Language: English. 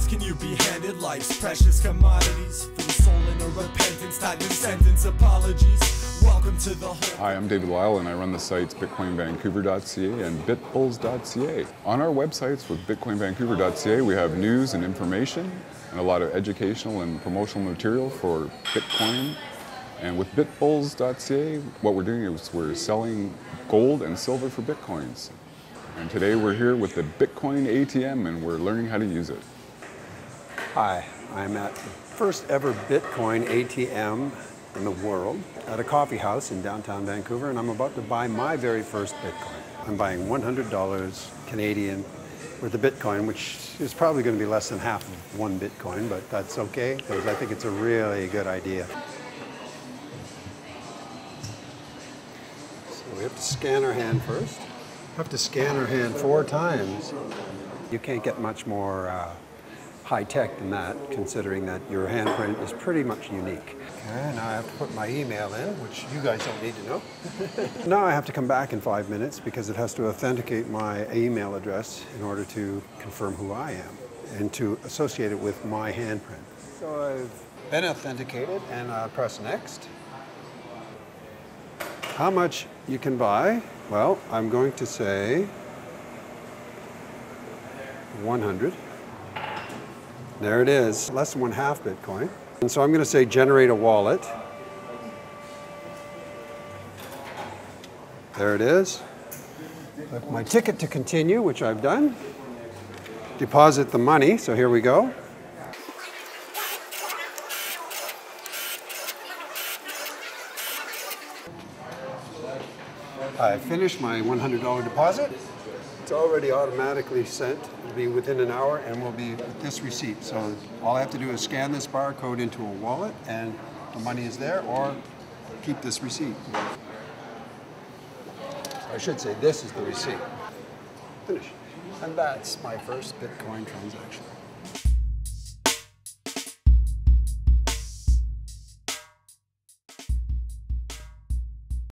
lives can you be handed? Life's precious commodities for the soul in a repentance, time to sentence apologies. Welcome to the whole. Hi, I'm David Lyle and I run the sites bitcoinvancouver.ca and bitbulls.ca. On our websites with bitcoinvancouver.ca we have news and information and a lot of educational and promotional material for Bitcoin. And with bitbulls.ca, what we're doing is we're selling gold and silver for Bitcoins. And today we're here with the Bitcoin ATM and we're learning how to use it. Hi, I'm at the first ever Bitcoin ATM in the world at a coffee house in downtown Vancouver, and I'm about to buy my very first Bitcoin. I'm buying $100 Canadian worth of Bitcoin, which is probably going to be less than half of one Bitcoin, but that's okay because I think it's a really good idea. So we have to scan our hand first. We have to scan our hand 4 times. You can't get much more high-tech than that, considering that your handprint is pretty much unique. Okay, now I have to put my email in, which you guys don't need to know. Now I have to come back in 5 minutes because it has to authenticate my email address in order to confirm who I am and to associate it with my handprint. So I've been authenticated and I press next. How much you can buy? Well, I'm going to say 100. There it is, less than 1/2 Bitcoin. And so I'm going to say generate a wallet. There it is. With my ticket to continue, which I've done. Deposit the money, so here we go. I finished my $100 deposit. It's already automatically sent. It'll be within an hour and will be with this receipt. So all I have to do is scan this barcode into a wallet and the money is there, or keep this receipt. I should say this is the receipt. Finish. And that's my first Bitcoin transaction.